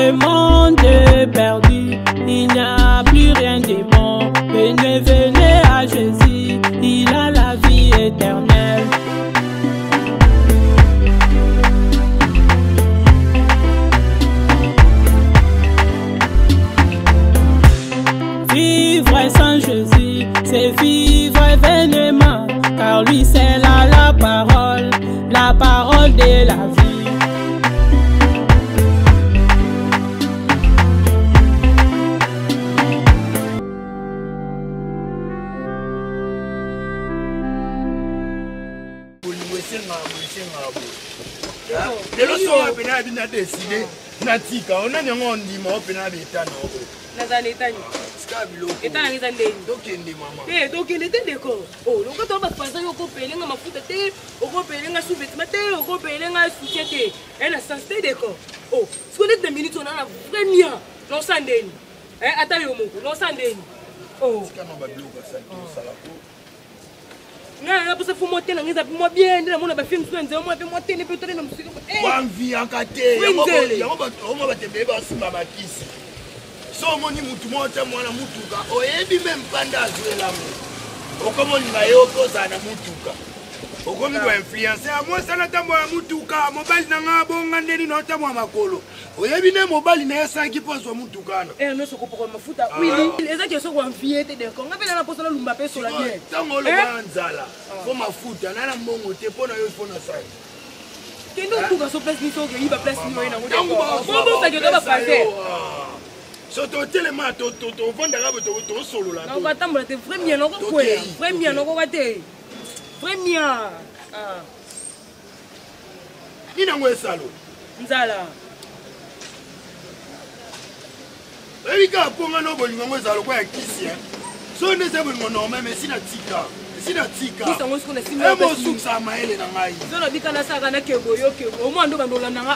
Le monde est perdu, il n'y a plus rien de bon. Venez, venez à Jésus, il a la vie éternelle. Vivre sans Jésus, c'est vivre événement, car lui c'est la parole de la vie. Lelo soa pena bina décidé natika ona nyango ndima opena beta na oko nazali tani skabilo etana ngizandeni dokende mama dokende te deko oh loko to ba panza yo ko pelenga mafuta te oko pelenga sous-vêtement te oko pelenga soutien te ena sans te deko oh siko net de minutes on a vraiment non sandeni ata yo moko non sandeni oh sikama ba bloka sa sala ko na pour ça faut monter na ngiza moi bien na mona ba film so nze moi pe monter ne peut na musika wanvi akate yango ba te beba simba bakisi so moni mutu mota mwana mutuka oyebi même panda azwela mo okomoni ngayo kozana mutuka okomi kwa influencer amwe sana tambo ya mutuka mobile na ngabo ngandeni no tambo makolo oyebi ne mobile na esanki poso mutukana no soko poko mafuta oui eza ke soko enfiete de ko ngapela na poso na lumba pe sola bien tango lo banzala ko mafuta na mbongo te pona yo pona sai kendo tuka so place ni so ke iba place ni yo na ngode ko bo sa ke to ba passer soto telema to vanda ngabo to solo la to batambola te vraiment no ko kwela vraiment no ko bate vraiment nina ngwesalo nzala Erika ponga no bolingo ngwesalo kwa kisi so ndese bolingo no mais sina tika kisa ngo sikona simba mo suksa maele na ngai so no bikana saka na kebo yo kebo o mo ndo bandola na nga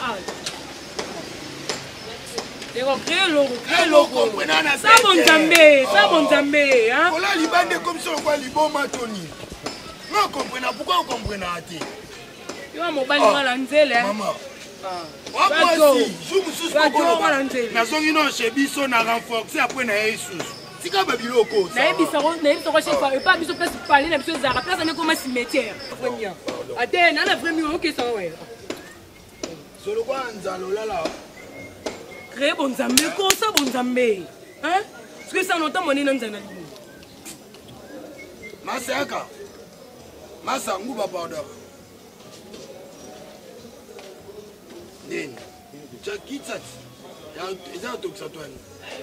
Deko créer logo comprenana ça bon Nzambe hein ola libande comme ça quoi liboma toni non comprena pourquoi on comprena ate yo mobali ngala nzele mama waposi jour nazongi no chez biso na renforcer après na Jesus tika ba biloko na ebisa ko chef pas biso place parler na biso zara place na comme cimetière vraiment ate na vraiment OK ça ouais solo kwa nzalo lala créer bon Nzambe ko ça bon Nzambe hein parce que ça longtemps monné na nzana lini masaka masa nguba powder nini chakitsat ya toksa twani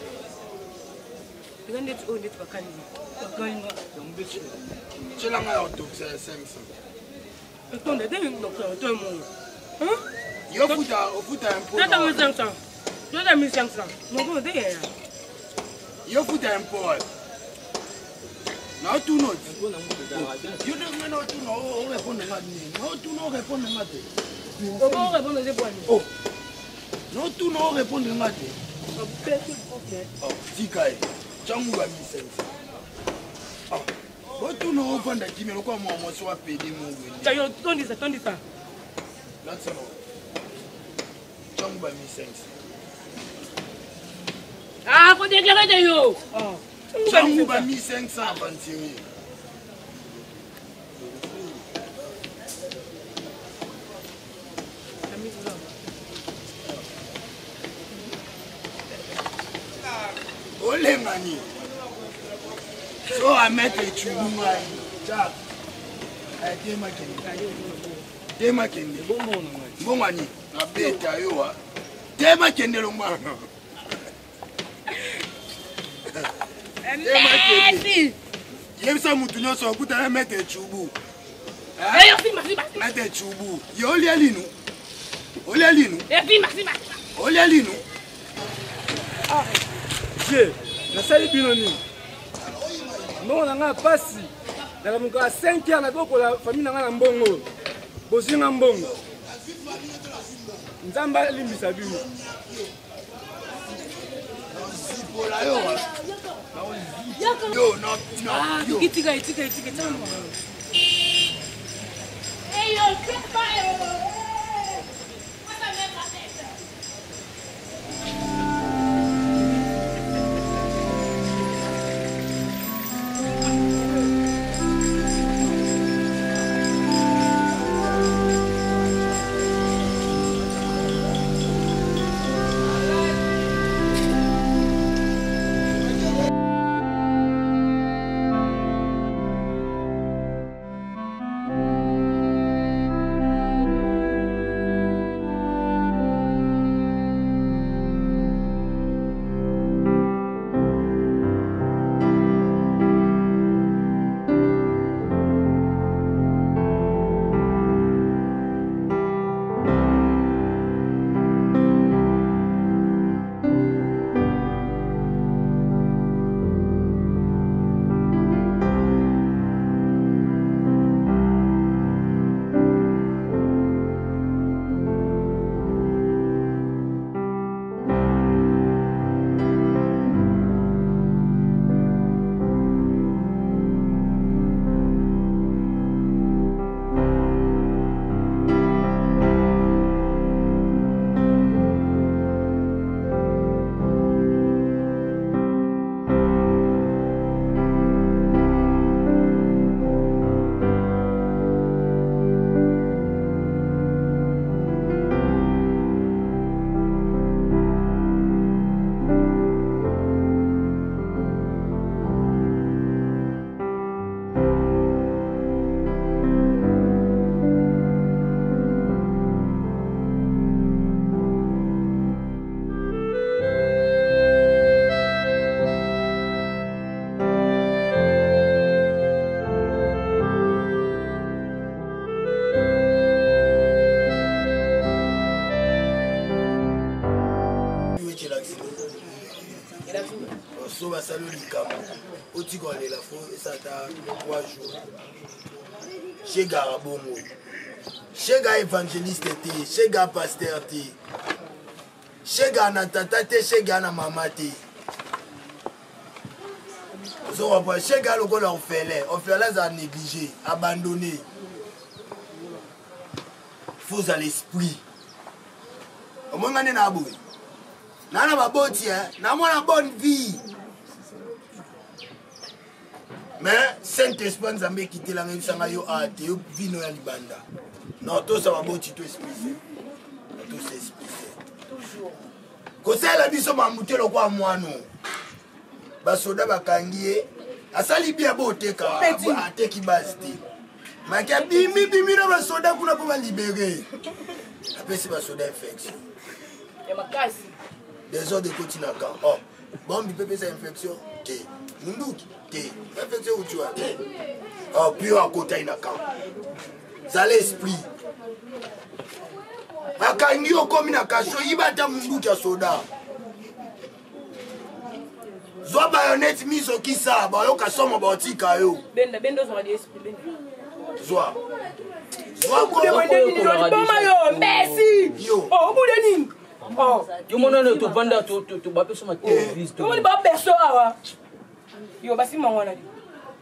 ngande tu onde bakani chela nga ya toksa 500 attendez dès docteur toi mon hein yo futa un peu tata 1500 tata 1500 mon bon dé yo futa un peu na tu no yo ne no tu no o répondre ngani no tu no répondre ngate o bon répondre je bois oh no tu no répondre ngate oh tikai changu ba misense oh bo tu no opanda kimelo kwa mo so apedi mu ngwe tayo tondisa that's all changu ba misense ah ko déclarer de yo oh changu ba 1500 bantiri olengani so amete chulunga cha tema kende mbongani abeta yo tema kende lo mwana tema kende yebisa mutu nyonso okutana mete chubu mete chubu yo olia linu olia linu je nasali bino nini mbongo na nga pasi nalamuka 5 heures nakokola famille na nga na mbongo bozinga mbongo nzambe alimbisa bino itika so basalo likambo otikolela fo esata 3 jours chega bongo chega évangéliste te chega pasteur te chega na tata te chega na mama te so après chega lokola orphelin za négligé abandonné faux à l'esprit omongane na boy nana baboti na mwana bonne vie mais Saint-Esprit nzambe kitelanga bisanga yo ate yo vino ya libanda non to ça baboti to expliquer to s'expliquer toujours kosela biso mamutelo kwa mwano basoda bakangie asali bien boteka ateki basti makia bimi na basoda kuna po ba libérer apesi basoda infection ya makasi des ordres de continent oh bon bi pepe sa infection te munduki te infection où tu as oh puis à côté ina camp ça l'esprit bakangi okomi na kasho yibata munduki ya soda Zwa bayonete miso kisa ba yo kasoma ba otika yo. Benda zo di esprit benda. Zwa. Zwa ko boma yo mbesi. Oh bude nini? Oh, yo mona no to banda to ba peso ma terroriste. Yo mona ba peso awa. Yo basi mangwana di.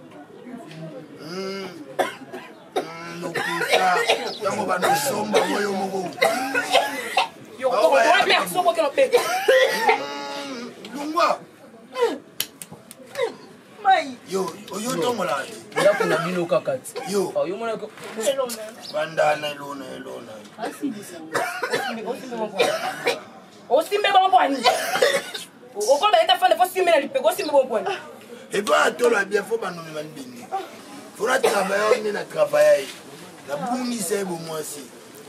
No kisa. Yango ba no somba moyo mogo. Yo ko ba peso ko no pe. Lungwa. Yo, oyo tongola. Ya kuna bino kakati. Yo. Yo mona ko. Bandana elona. Osimbe bon point. O ko ba eta fa de fo simbe na lipego simbe bon point. Et toi tola bien faut ba no me man bini. Faudra travailler on na travailler. La bouni c'est bon moi aussi.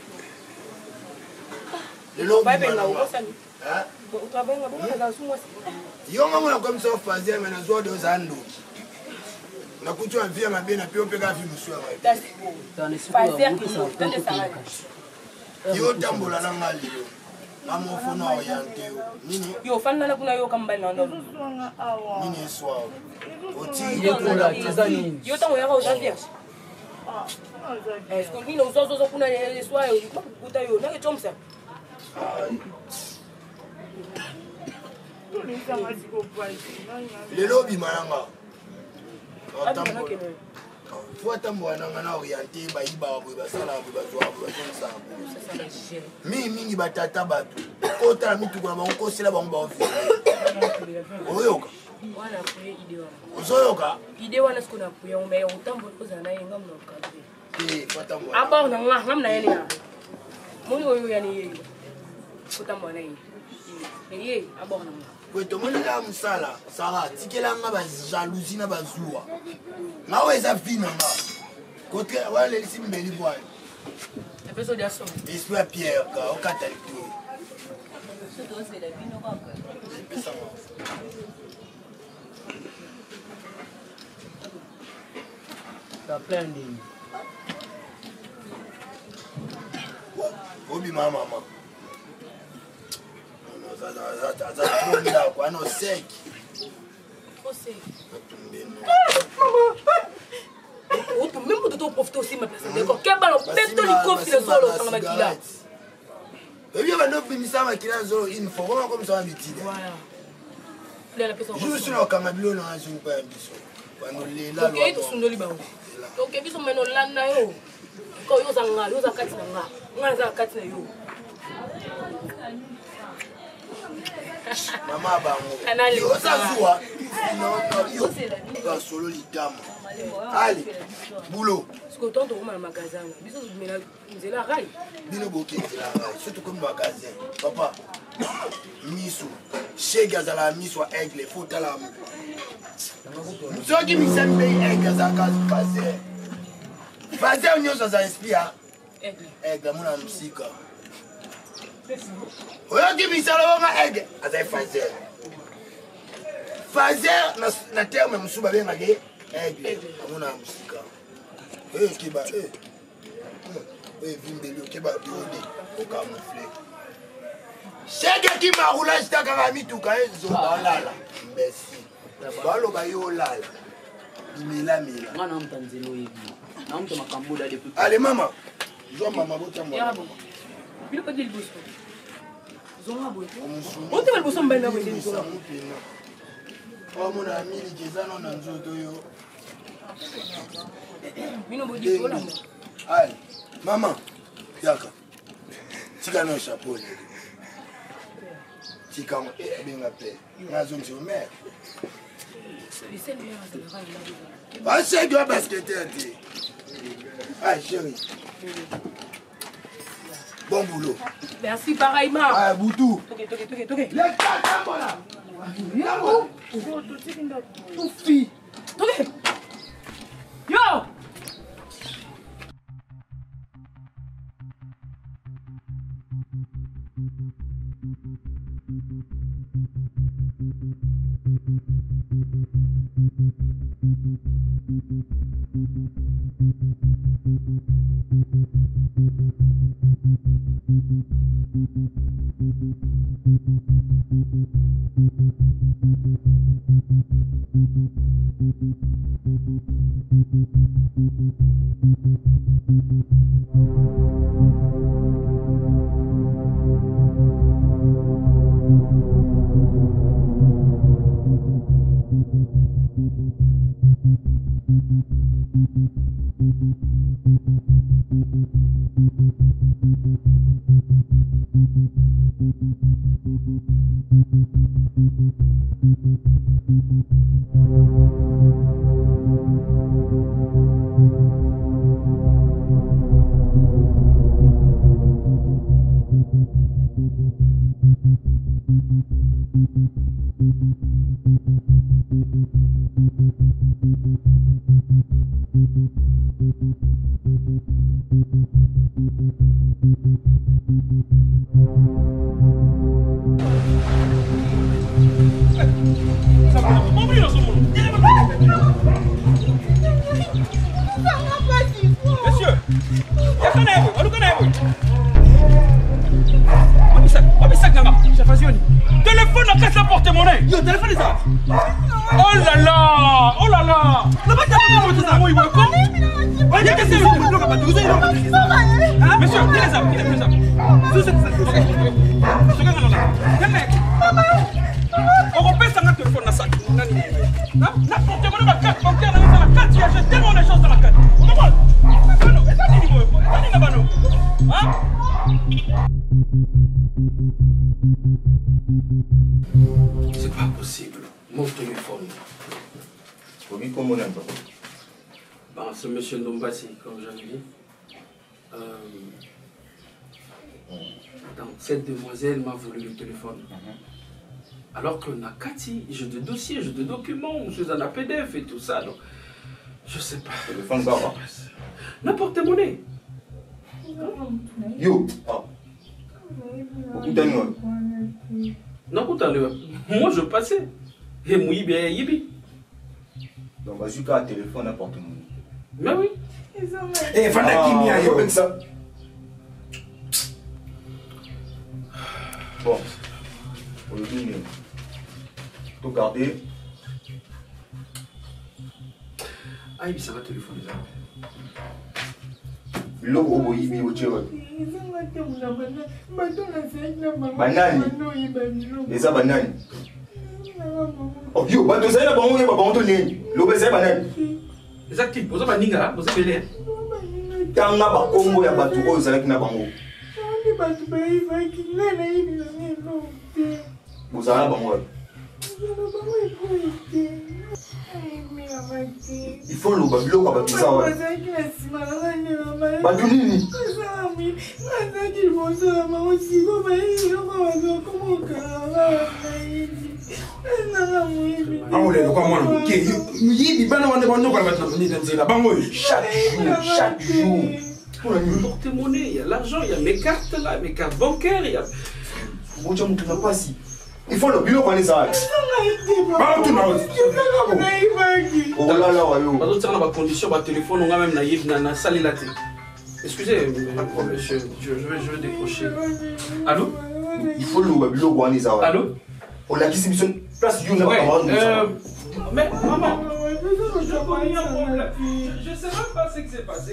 Le long ba ben la o sani. Hein? O travaille ngabo na sumo. Yo ngamo comme ça fazer mais na zo de zando. Na kuchwa via mabena pio peka vi muswa. Yo tambola na ngali. Amo fona oyante yo. Nini? Yo fanna na kuna yo kamba na ndo. Nini eswa. Oti Ile kola tizani. Yo tango yaka uzavia. Est-ce que nous sommes kuna eswa yo kuta yo na chomsa. Le lobby malanga. Faut tambola na orienté ba iba ba sala ba zwa ba zonsa. Mingi batata batu. Kota mitu kwa bango sila bango ba ofisi. Oyoka. Wana kuye ide wana. Ozoyoka? Ide wana sikuna kuye ume utambo kozana yenga mnokabe. Fatambo. Aba na ngamna yene ya. Muni oyo yani yeyo. Kutambo na yene. Yeye aba na ngamna. Kweto moni la musala sara tikela nga ba jalousie na bazua. Ngawe eza fina nga. Kotre wale lisimbeli bwana. Epeso dia so. Esprit Pierre ka okatali tu. Ta plein de. Obi mama. Ça trop là quoi non sec. Trop sec. Maman. Oto même to profiter aussi ma place d'accord. Quel ballon peto li kofi le solo dans ma kila. Et bien maintenant bimisa ma kila zolo une fois comment comme ça habitude. Voilà. La personne. Je suis là comme bilo na je pas biso. Bano lela lo. OK, to sundoli ba. OK, biso meno lana yo. Ko yo zanga, yo zakati na nga. Nga zakati na yo. Mama bango. Yo sazua. Non, yo. Ba solo litama. Allez. Boulot. Ce que tant de roma magasin. Biso mena nzela rai. Bino boke nzela rai. Surtout comme magasin. Papa. Miso. Chega za la miso aigle faut la. Soki misembe aigle za kazi fazer. Fazer nyoso za espia. Aigle muna msika. Oyo ki misala wonga aigle azai fazer. Fazer na terme msuba benga ge aigle muna msika. Kiba vimbeli kiba biode okamufle. Chega ki marula staka mituka ezo balala. Merci. baloba yo olala milamila Mwana mtanzelo hivi. Na mtu makambuda depuis. allez mama zwa mama botambo Bilo pas de l'bosso. Zonga boy. On te va le bosso mbana boy de zonga. Omona amili kezano na nzoto yo. Mino bodi bola. Allez maman yaka tika no chapeau le tika mo benga pe nazo nzo mère va chez toi basketteur ti ah chérie bon boulot Merci pareillement. ah Boutou Toke. les quatre voilà Tout fille. Toke. Yo. Téléphone à casse la porte-monnaie. Yo, téléphone ça. Oh là là. Ne pas taper tout ça. Oui, oui, quoi? Monsieur, il est ça. On repère ça dans le téléphone dans ça. La porte-monnaie, ma carte bancaire, dans la carte, j'ai tellement de choses dans la carte. On va C'est pas possible. Mon téléphone. Oui, comment on aime pas. Bon, c'est monsieur Ndombasi, comme j'avais dit. Donc, cette demoiselle m'a volé le téléphone. Alors que Nakati, j'ai des dossiers, j'ai des documents, je suis en PDF et tout ça. Donc, je sais pas. Téléphone ça va. N'importe monnaie. Yo. Beaucoup d'années. Non, moi je passais. Et moi, Yibi. Donc, vas-y, qu'à téléphone n'importe où. Mais oui. Eh, Fana Kimia, yo, avec ça. Bon. Aujourd'hui, tout garder. Ah, il ça va téléphoner ça. Le gros Yibi, au Tchéwa. Banane. Et ça, banane. Oh, yo, bah, tu sais, là, bon, on te dit. L'obé, c'est banane. Exactement. Vous avez Ninga, vous avez Bélé. Tanga ba Congo ya batu oyo zalaki na bango. Bozala na bango. Il faut le babilo kwa batu sawa. Batu nini? Chaque jour. Porte-monnaie, il y a l'argent, il y a mes cartes là, mes cartes bancaires, il y a. Il faut le bureau qu'on est ça. Oh là là, On va condition, ma téléphone, on a même naïf, na sali la télé. Excusez, monsieur, je vais décrocher. Allô? Il faut le bureau qu'on est ça. Allô? On a qui c'est place you Mais maman, je sais même pas ce qui s'est passé.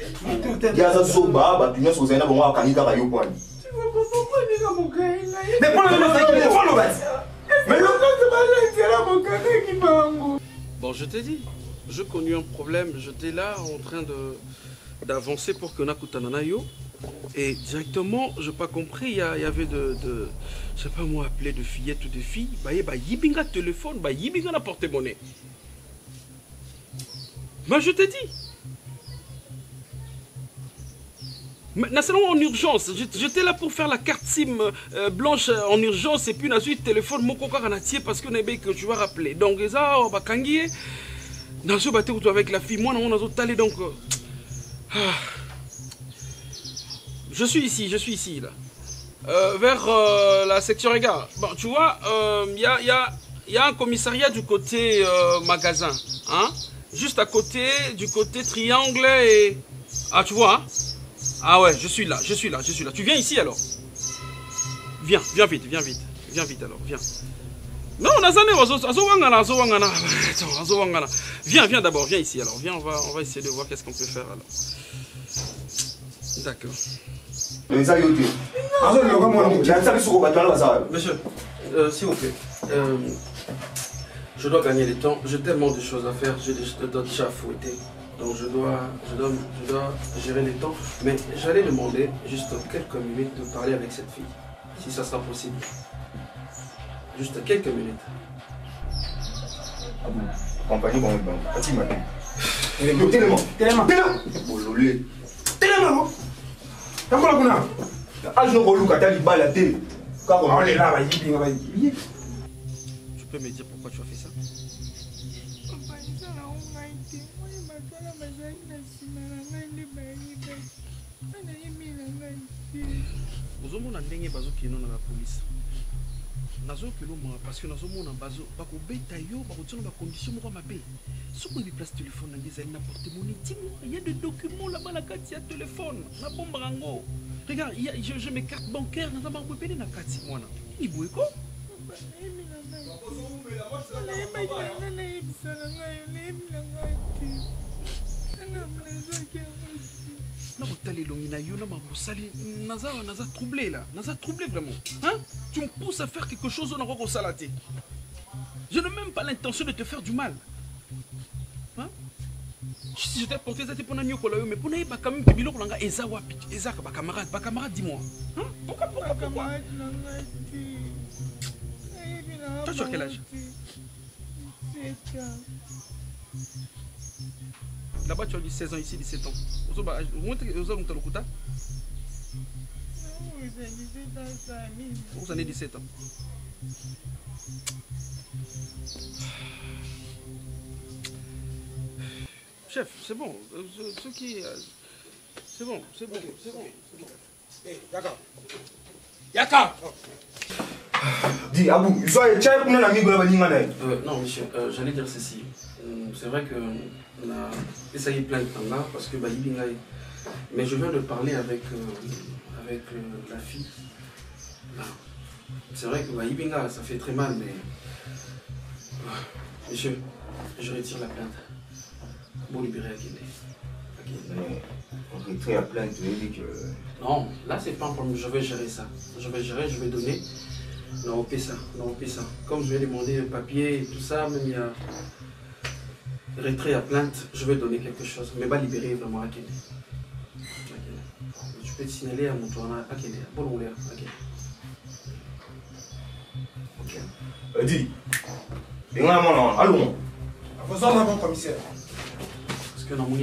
Mais pour le téléphone, bon, je t'ai dit, je connais un problème, j'étais là en train d'avancer pour que Nakutananayo. Et directement, je n'ai pas compris, il y avait je sais pas moi, appelé de fillettes ou de filles, yibinga téléphone, yibinga la porte-monnaie. Mais je t'ai dit. Maintenant, en urgence, j'étais là pour faire la carte SIM blanche en urgence et puis ensuite téléphone mon coca canatier parce que tu vas rappeler. Donc ça, on va kangier. Dans ce bateau avec la fille, moi on a allé donc. Je suis ici là. Vers la section regard. Bon, tu vois, il y a un commissariat du côté magasin, hein? Juste à côté, du côté triangle et ah tu vois. Hein? Ah ouais, je suis là. Tu viens ici alors? Viens vite alors, viens. Non, viens d'abord, viens ici alors. Viens, on va essayer de voir qu'est-ce qu'on peut faire alors. D'accord. Monsieur, s'il vous plaît, je dois gagner le temps. J'ai tellement de choses à faire, je dois déjà fouetter. Donc je dois gérer le temps. Mais j'allais demander juste quelques minutes de parler avec cette fille, si ça sera possible. Juste quelques minutes. Compagnie, bon, petit matin. Tu peux me dire pourquoi tu as fait ça? Ozomona ndenge bazokino na la police. Parce que nazomona bazo bakobeta yo bakotina ba condition moko mabe. Soko bi place téléphone na ngeza na porte-monnaie. Il y a des documents là-bas la carte ya téléphone. Na bomba rango. Regarde, j'ai mes cartes bancaires na ba kopele na carte mwana. Ni boyeko? Naza troublé là, naza troublé vraiment. Hein? Tu me pousses à faire quelque chose on a salaté. Je n'ai même pas l'intention de te faire du mal. Hein? Si je t'ai porté ça c'est pour n'agner mais pour n'aller pas quand même bilo kolanga eza wapi eza ba camarade dis-moi. Hein? Pourquoi? Toi tu as quel âge? 7 ans. Là-bas, tu as dit 16 ans, ici 17 ans. Vous avez Vous avez 17 ans. Chef, c'est bon. Ce qui... C'est bon. D'accord. Yaka. Dis, Abou, non, monsieur, j'allais dire ceci. C'est vrai qu'on a essayé plein de temps là parce que mais je viens de parler avec la fille. C'est vrai que Ibinga, ça fait très mal, mais monsieur, je retire la plainte. Bon, libérer Akene. On retire la plainte, tu veux dire que... Non, là c'est pas un problème, je vais gérer ça. Je vais donner. Non, on paie ça. Comme je vais demander le papier et tout ça, même il y a retrait à plainte, je vais donner quelque chose. Mais pas libérer vraiment Akene. Je peux te signaler à mon tour Akene. Bon, on l'air. Ok. Dis. Allons. Faisons mon commissaire. Parce que dans mon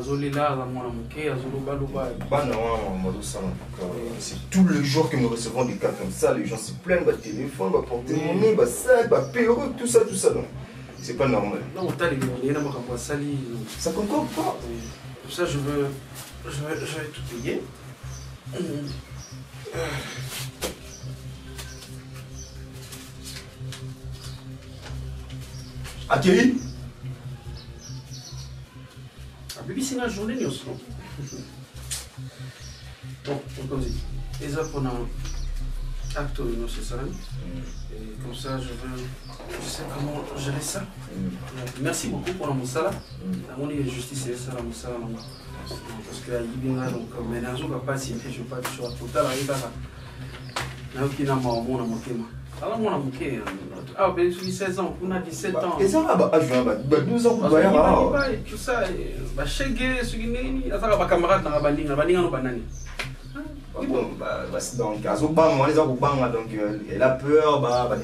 c'est tous les jours que nous recevons des cas comme ça, les gens se plaignent, bah téléphone, bah porte-monnaie, bah sac, bah perruque, tout ça. Donc, c'est pas normal. Non, ça concorde pas. Pour ça, je vais tout payer. Akeli? Bibi, c'est la journée, nous sommes. Bon, comme dit, et ça, acte non c'est ça. Et comme ça, je sais comment gérer ça. Merci beaucoup pour la moussala. On est justice et ça la moussala. Parce que il y a donc mais dans un pas si je pas de choix total arrive là. Là qui n'a pas mon amoké. Alors mon amoké. Ah ben j'ai 16 ans, on a 17 ans. Et ça va à juin 12 ans pour aller. Tout ça ba cheguer ce qui n'est ça va camarade na bandinga no banani. Bon, donc, donc elle a peur,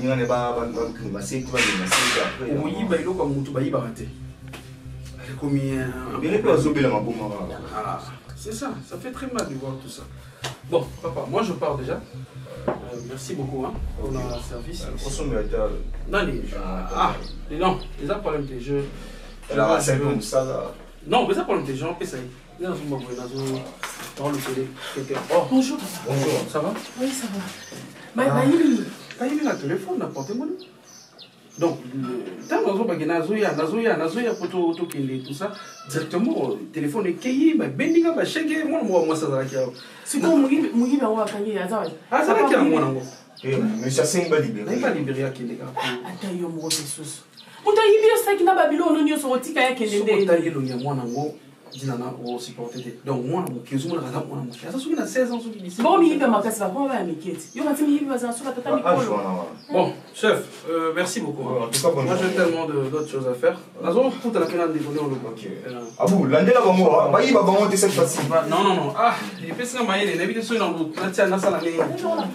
c'est ça, ça fait très mal de voir tout ça. Bon, papa, moi je pars déjà. Merci beaucoup hein, pour le service. Non, les problèmes non, mais ça problème des gens, ça dans le télé. Oh, bonjour. Bonjour. Ça va? Oui, ça va. Il a téléphone, n'apportez-moi. Donc, tant que pour tout ça, directement, le téléphone est caillé, bending, moi, ça va. C'est comme Mouhiba ou Akanye, ah, ça va qu'il y a moi. Mais ça, c'est pas libéré. Pas libéré à Kende. Attends, il y a un gros sauce. On t'a dit que na Babylone on y sur tika ya Kende. On t'a dit que y a moi nango dinana o supporter. Donc moi mon kizo na raza moi mon kizo sur na 16 ans sur lycée. Bon mi ba makasi ba ko ba miketi. Yo mati mi ba za sur tata mikolo. Bon, chef, merci beaucoup. En tout cas, moi j'ai tellement d'autres choses à faire. Nazo tout la kena dévoler au local. Ah bon, l'andela ba moi, ba yi ba ba monter cette fois-ci. Non. Ah, il fait ça maïle, n'habite sur dans l'autre. Là tiens, na sala mais.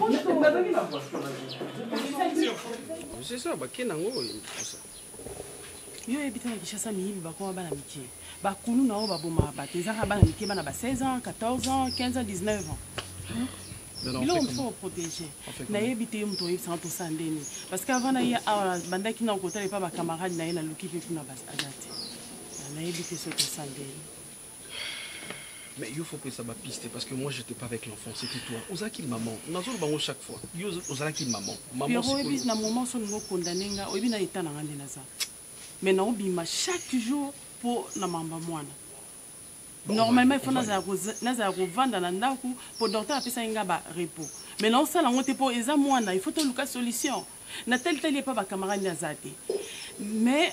C'est ça, ba kenango tout ça. Yo ebita na Kishasa miyibi bakoma bana mike bakulu nao baboma batezaka bana mike bana ba 16 ans 14 ans 15 ans 19 ans bilo on faut protéger na yebite yo mto yebisa to sandeni parce qu'avant na ya bandaki na okotala pa ba camarade na ye na luki pe kuna bas adate na yebite so to sandeni. Mais il faut que ça piste parce que moi j'étais pas avec l'enfant, c'était toi. Ozaki maman, on a toujours bango chaque fois. Yo ozaki maman. Maman c'est na moment so ngo condamner nga obi na etana ngande na ça. Mais non, bima chaque jour pour la mamba moine. Normalement, il faut que vendre dans ndaku pour docteur apesa inga ba repos. Mais non, ça la monte pour eza moine, il faut te luka solution. Na tel pas ba camarade nazate. Mais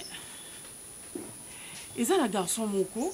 eza la garçon moko.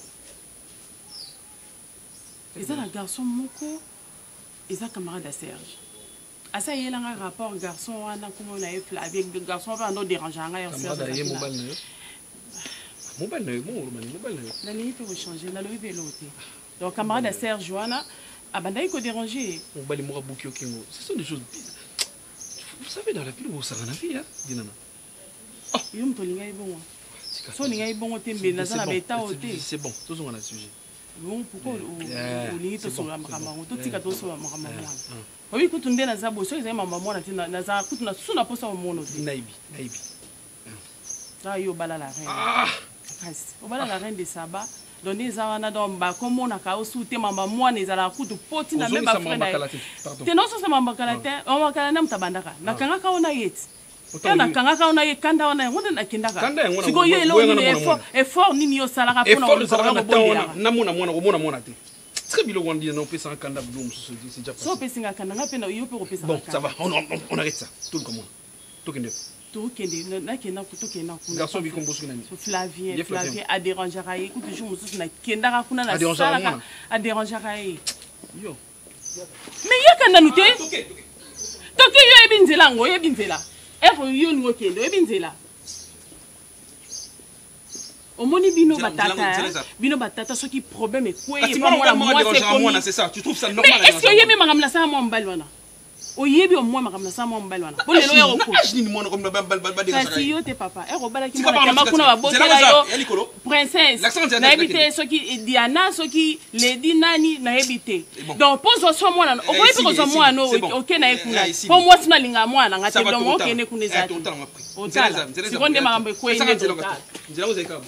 Eza la garçon moko. Eza camarade à Serge. Asa yela nga rapport garçon wana comme on a eu avec garçon va no déranger nga yo Serge. Mobile la nuit peut changer, la nuit peut l'ôter. Donc, camarade à Serge Joana, abandonné qu'on déranger. Ce sont des choses bizarres. Vous savez, dans la ville, vous savez, la vie, hein, Dinana. Oh, il me tolinga est bon. So, il est bon au thème, mais dans la bêta au thé. C'est bon, tous on a le sujet. Bon, pourquoi on limite sur la maman, tout est cadeau sur la maman. Oui, quand on est dans la bosse, ils aiment ma maman, na kutu na sous la poste au monde. Naibi. Là, il y a bala la reine. Au bala la reine de Saba. Donc les awana donc ba comme on a kao souté mama moi les ala kutu poti na même ba frère. Te non so sama bakalate, on bakala na mtabandaka. Na kanga ka ona yeti. Kana kanga ka ona yekanda ona ngona na kindaka. Siko yo elo effort nini yo salaka pona ko bonela. Na mona te. Très bien, on dit non, on un canard bloom, c'est déjà passé. Si on un canard, on peut bon, ça va, on arrête ça. Tout le monde. Tout le monde. Tout le monde. Garçon, il compose Flavien a dérangé à écoute, je me suis dit a dérangé à yo. Mais il y a qu'un anouté. Toki yo ebinzela ngo ebinzela. Ero yo ngo kendo ebinzela. Omoni bino batata ce qui problème est quoi c'est ça tu trouves ça normal est-ce que yemi makamla sa mo mbali wana oyebi o mo makamla sa mo mbali wana bo lelo yo ko ni mo comme ba de ça si yo te papa ero bala ki mo kama kuna ba botela yo princesse na ebite ce qui Diana ce qui Lady Nani na ebite donc pose so mo na o ko ebi ko so mo ano OK na ekuna po mo sina linga mo na ngate do mo kene kuneza otala sikonde makambe ko ine nzela vous avez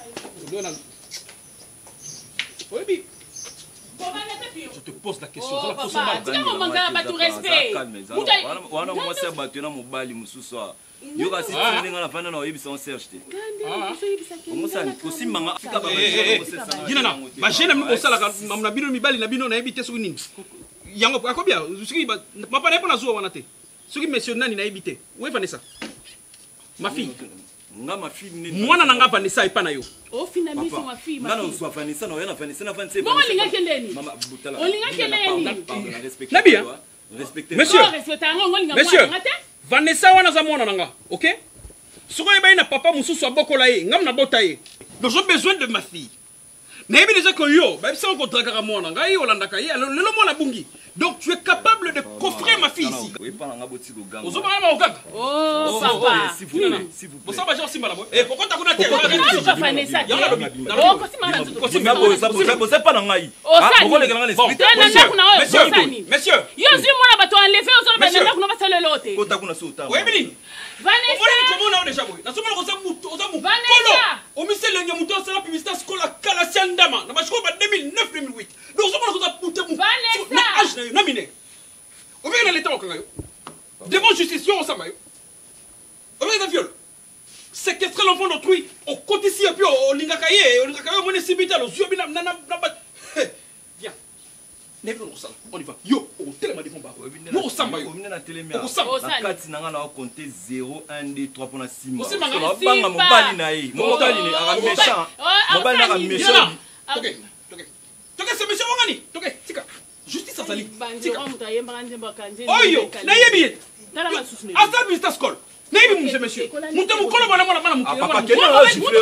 oui, je te pose la question. Ce qui monsieur Nani n'a évité. Où est Vanessa? Ma fille. Ma fille. Moi, je n'ai pas Vanessa et pas Nayo. Oh, finalement, c'est ma fille. Non, soit Vanessa, non, rien à Vanessa. Bon, on l'a qu'elle Maman, on l'a qu'elle est. Nabia. Monsieur. Monsieur. Vanessa, on a un nanga. Ok? Si vous avez un papa, vous avez un bokolaye. Vous avez un botaye. Donc, j'ai besoin de ma fille. Mais déjà que yo, même si on contrat à moi, donc tu es capable de coffrer ma fille ici. Oh, papa. S'il vous plaît. Vous savez, aussi madame. Et pourquoi tu as connu Vanessa? devant justice, on s'en va. On va viol. Séquestrer l'enfant d'autrui, on compte ici et puis on l'ingakaye, on est cimetière, on est viens. On y va. Yo, on tellement défend pas. Yo, on s'en va. On s'en va. La carte n'a pas compté 0, 1, 2, 3 pour la 6 mois. On s'en va. Mon bali naï. Mon bali naï. Méchant. Mon bali naï méchant. Ok. C'est monsieur Wangani. Ok, tika. Justice à Sali. Oh yo, naïe Asa Mr. Skoll. Naïe monsieur. Mouta mukolo bana mwana bana mukolo. Papa Kenya a sifflé.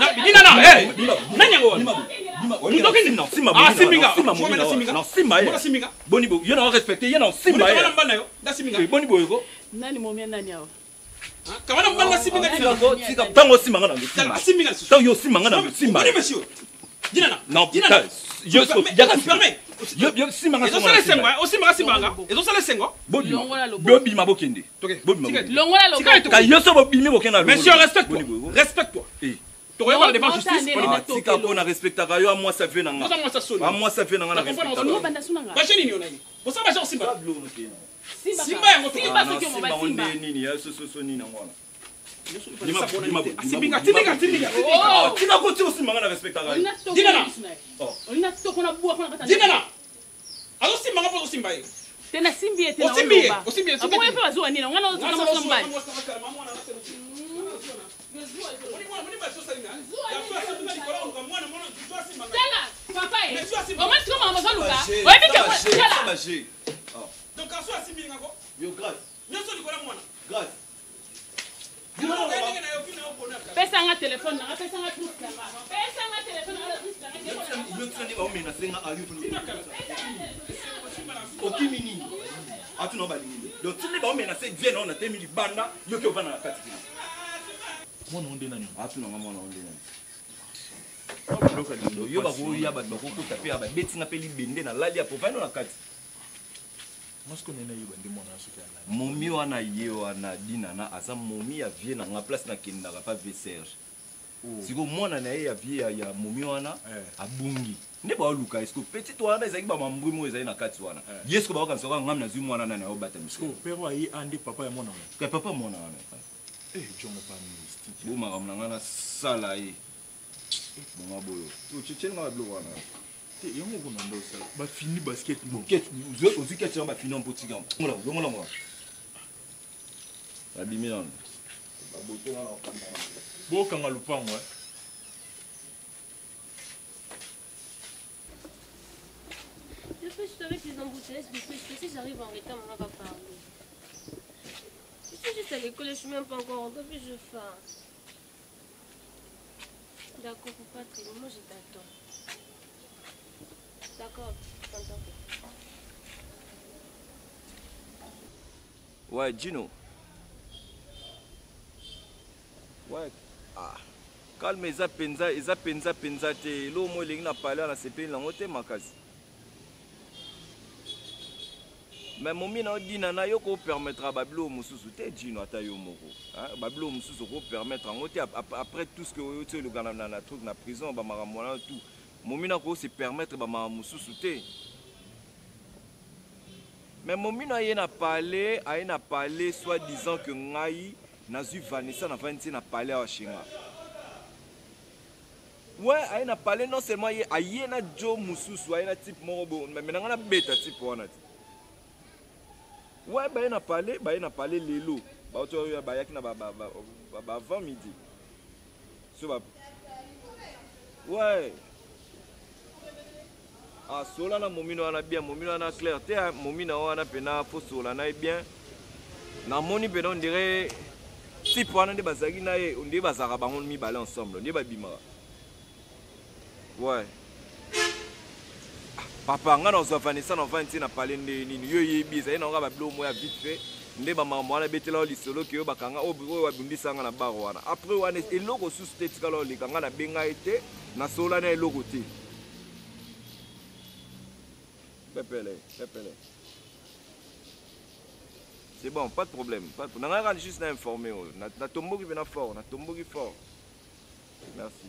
Simba. Bonibo, il y en a respecté, il y en a Simba. Bonibo, nani momia nani awa? Kamana mbanga Simba. Tango Simba ngana Simba. Tango Simba ngana Simba. Boni monsieur. Dinana. Non, je permets. Yo Simba ngana. Ezo sala sengo, o Simba Simba. Ezo sala sengo. Bobi mabokende. Longola lobo. Ka yo so bobi mabokende. Monsieur, respecte-toi. Respecte-toi. Tu regardes devant justice. Si on a respecté à moi ça fait nanga. À moi ça fait nanga. Ba chéni ni onayi. Bo sa ba genre Simba. Simba yango Simba soki mo ba Simba. Nini ya so nini na ngwana. Simba. Oh, tika ko tio Simba ngana respecté à Dinana. On a to kona bua kona kata. Dinana. Alors Simba ngapo Simba ye. Tena simbi ete na Osimbi. Abo yepe bazuwa nini? Ngana uzuna masomba. Papa, comment est-ce qu'on m'a besoin de Lucas? Oui, mais donc, quand soit Simbi Ngako, yo grâce. nous sommes du Mwana. Grâce. pesa nga téléphone, pesa nga tout ça. Pesa nga téléphone, yo tsani ba omena senga ayu funu. Okimini. Atu no ba lini. Donc tsani ba omena se vient on a temili banda, yo ke vana na kati. Mwana onde nani? Atu no mwana onde nani? Yo ba ko ya ba ko taper ba betinga peli bende na lali ya pofano na kati. Momi wana ye wana dina na asa momi ya vie na nga place na kenda pa ve Serge. Siko mwana na ye ya vie ya momi wana abungi. Ne ba luka esko petit wana ezaki ba mambwi mo ezali na kati wana. Yesko ba kanso ngam na zwi mwana na yo bata misko. Pero ayi ande papa ya mwana wana. Ka papa mwana wana. Jongo pa mystique. Bo ma ngam na sala ye. Bon aboyo. Tu chichenga ba blo wana. Yango ko nando ça ba fini basket bon ket ozi ket ba fini en petit gam ngola ba bimi non ba boto na okamba bo kanga lupango Je fais juste avec les embouteillages parce que si j'arrive en retard, maman va parler. Je suis juste à l'école, je suis même pas encore rentrée, puis je fais. D'accord, faut pas traîner, moi je t'attends. D'accord, t'entends. Ouais, Gino. Ouais. Ah. Calme, eza penza te. Lo mo lingi na parler na CP lango te makasi. Mais momi na dina na yo ko permettra bablo mususu te Gino ata yo moko. Hein, bablo mususu ko permettre en te après tout ce que tu le gana na truc na prison ba maramona tout. Momina ko se permettre ba ma mususu te. Mais momina a parlé soit disant que ngai nazu Vanessa na vanti na parlé à Shinga. Ouais, a parlé non seulement ayena Joe mususu ayena type morobo mais maintenant na beta type wana. Ouais, bah, il a parlé Lélo. Bah, tu vois, bah, il y a 20 midi. Ouais. Ah, sola na momino ana bien, momino ana clair. Te momino ana pena fo sola na bien. Na moni pena on dirait si pour ande bazaki na e, on dirait bazaka bango mi balé ensemble. On dirait ba bimara. Ouais. Papa nga na zo Vanessa na vanti na parler nini yo yebi za ina nga ba blo mo ya vite fait. Nde ba mama na betela o lisolo ke yo bakanga o wa bundisa nga na baro wana. Après wana eloko sous tête kala o likanga na benga ete na sola na eloko te. Pépele. C'est bon, pas de problème. On a juste informé. Na tombo qui vient fort, na tombo qui fort. Merci.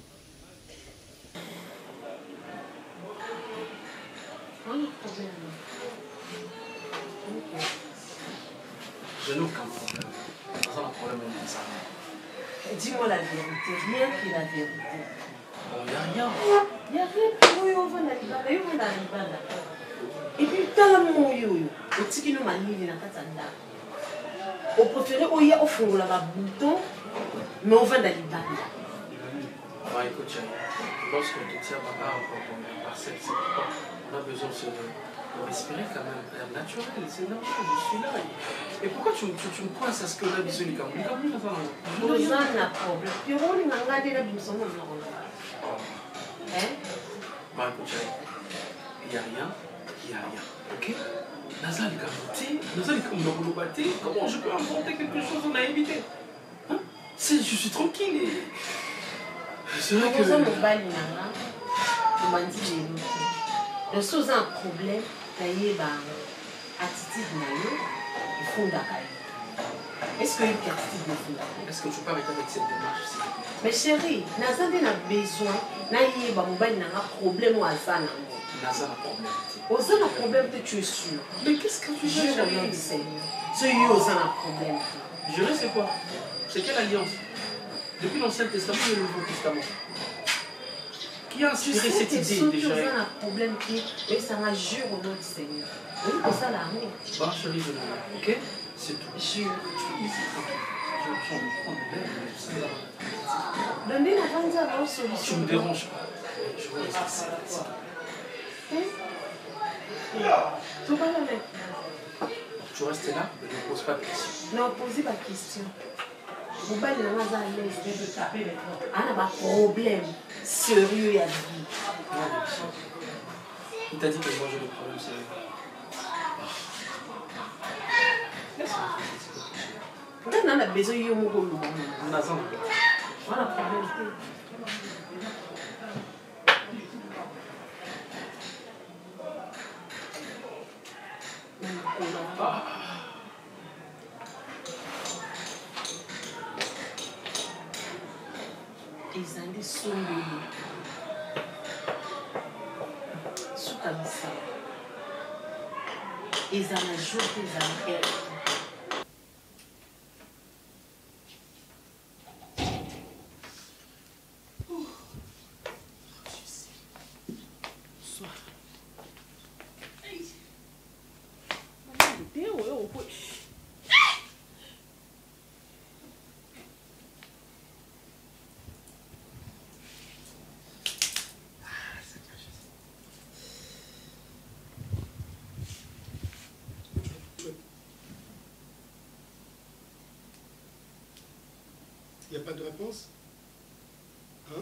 Je n'ai aucun problème. C'est un problème de ça. Dis-moi la vérité, rien que la vérité. Bon, il n'y a rien. Il n'y a rien. Oui, on va dans l'Ibada. Et puis, dans la maman, au tiki no manili na katanda. On préférait au ya au fond là bouton, mais on va dans l'Ibada. Bah écoute, lorsque tu tiens ma barre par cette on a besoin de respirer quand même l'air naturel, c'est normal, je suis là. Et pourquoi tu me coinces à ce que là, bisous, les camoufles? Les camoufles, on a un problème. Puis on a regardé la bimson, on a hein? Bah écoute, il n'y a rien, ok? Nazali Kamouté, comment je peux inventer quelque chose on a évité? Hein? Je suis tranquille et... C'est vrai que... Le sous un problème, attitude il faut d'accord. Est-ce que une attitude ne faut d'accord? Est-ce que tu peux arrêter avec cette démarche, s'il te plaît? Mais chérie, Nazali a besoin, n'a pas problème ou azana. Nazali a problème. Aux un problème que tu es sûr. Mais qu'est-ce que tu veux, chérie? C'est eux aux un problème. Jurer, c'est quoi? C'est quelle alliance? Depuis l'Ancien Testament et le Nouveau Testament. Qui a inspiré cette idée déjà? C'est un problème qui est, ça m'a juré au nom du Seigneur. Oui, pour ça l'amour. Bah, chérie, je l'ai. Ok? C'est tout. Jure. Je donnez la grande avance solution. Tu me déranges pas. Je veux rester ici. Tu vas la mettre. Tu restes là, mais ne pose pas de questions. Non, posez pas de questions. Vous allez dans la l'aise de taper maintenant. On a un problème sérieux à vie. Il t'a dit que moi j'ai des problèmes sérieux. Pourquoi on a besoin de mon rôle? On a besoin. On a un problème. Ils ont des sons sous comme ça. Ils ont un jour des amis. Il n'y a pas de réponse? Hein?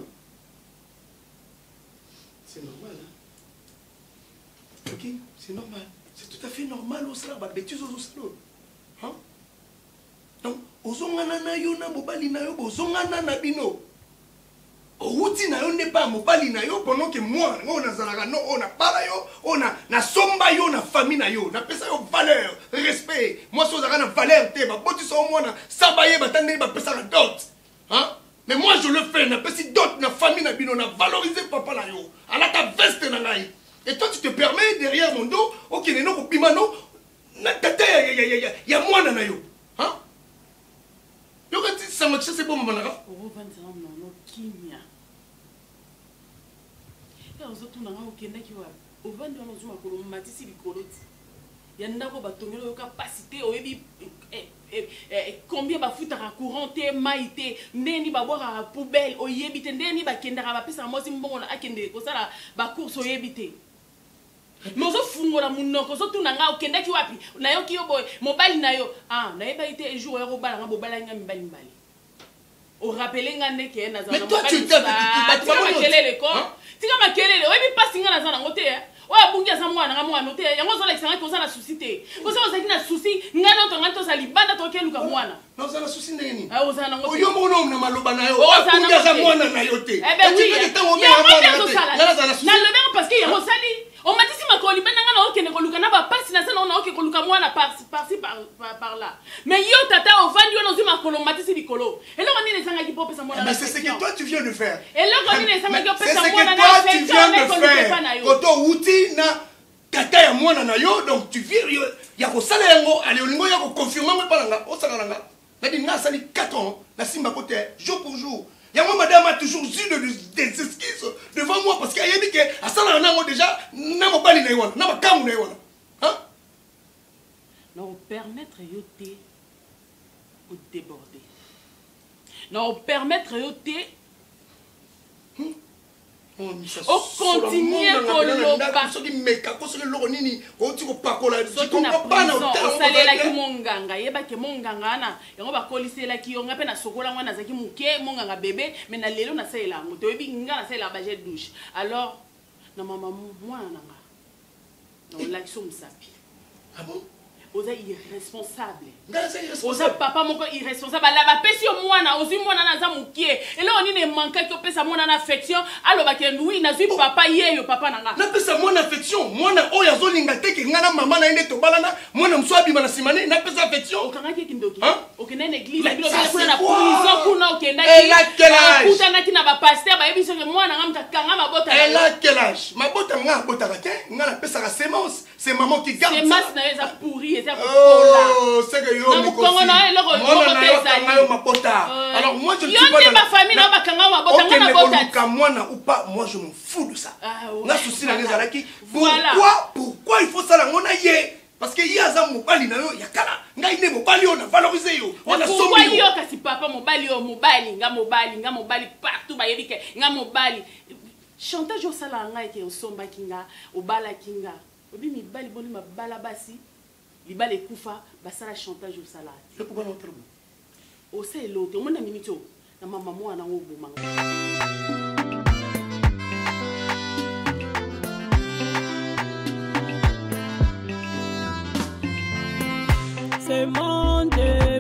C'est normal, hein? Ok, c'est normal. C'est tout à fait normal au salon. Bêtise au salon. Hein? Donc, ozongana na yo na mobali na yo, ozongana na bino. Outi na yo n'est pas mobali na yo pendant que moi, on a zalaka no, on a para yo, on a na somba yo na famille na yo, na pesa yo valeur, respect. Moi so zalaka na valeur te, ba boti so moi na sabaye batande ba pesa na dot. Hein? Mais moi je le fais, na pesi dot na famille na bino, na valoriser papa na yo. Ala ta veste na ngai. Et toi tu te permets derrière mon dos, OK, neno ko bimano, na tata ya moi na yo. Hein? Yo quand ça marche c'est bon maman na. Kimia. Et aux autres, on a un okenda qui va. Au vent de l'on a matisi les colotis. ya ndako batongela yo capacité oyebi combien bafutaka courant te mai te ndeni babwaka poubelle oyebi te ndeni bakendaka bapesaka mwasi mbongo na akende kosala bacourse oyebi te mais ozofungola munoko ozotuna nga okendaki wapi nayoki yo boye mobali na yo nayebaki te jour oya kobala nga bobala nga mibali mbali orapele nga ndeke ye nazala makelele ko tika makelele oyebi mpasi nga naza nango te oyo abungi aza mwana nga mwana te yango ozolakisanga te oza na susi te oza ozalaki na susi ngai noto ngai toza libanda tokeluka mwana oza na susi ndenge nini ozala nango oyo moko na maloba na yo abungi aza mwana na yo te nalobeka parce que yango osali omatisi makolo libanda nga naokende koluka na bapasi na se nao naoke koluka mwana parci par là mais yo tata ovandi wana ozwi makolo omatisi likolo eloko nini ezangaki mpo opesa mwana mais c'est ce que toi tu viens de faire eloko nini ezangaki opesa mwana na affection na yo koto wuti na tata ya mwana na yo donc tu viens ya kosala yango ale olingo ya koconfirme ngo epa nanga osala nanga nadi nga asali 4 ans na simba kote jour pour jour yango madame a toujours eu des esquisses devant moi parce qu'il y a dit que asala nango déjà na mobali na yona na makamu na yona hein non permettre yo te au déborder non permettre yo te o continuer koloba soki meka ko soki loko nini oti ko pakola soki na prison osalelaki monganga yebaki monganga wana yango bakoliselaki yo nga mpe nasokola ngwana nazalaki moke monganga bebe mais na lelo nasalela yango te oyebi nga nasalela bajet douche alors na mama mwana nanga naolakisi mosapi oza irresponsable oza papa moko irresponsable ala bapesi yo mwana ozwi mwana naza mokie eloko nini emankaki opesa mwana na affection alobaki wi nazwi papa yeyo papa nanga napesa mwana affection mwana oyo azolinga teke nga na mama na ye nde tobalana mwana mosu abima na nsima ne napesa affection okangaki ekindoki okenda na église kuna na prison kuna okendakikutanaki na bapaster bayebi soki mwana nga mutakanga mabota quel âge mabota nga abotaka te nga napesaka semence c'est maman qui garde semence na yo eza pourri oh, c'est que yo alors moi je ne suis pas dans la ou pas, moi je m'en fous de ça. Nga souci na ngezalaki. Pourquoi il faut ça la ngona ye? Parce que yaza mobali na yo yakala. Nga ine mobali on a valorisé yo. On a pourquoi yo kasi papa mobali yo mobali partout ba yebike nga mobali. Chantage au sala nga ke osomba kinga obala kinga. Obi mi bali boni mabala basi. Libala ekufa basala chantage au salade. C'est pourquoi notre bout. O c'est l'autre. On a minute na mama mwana ngo boma. C'est mon Dieu.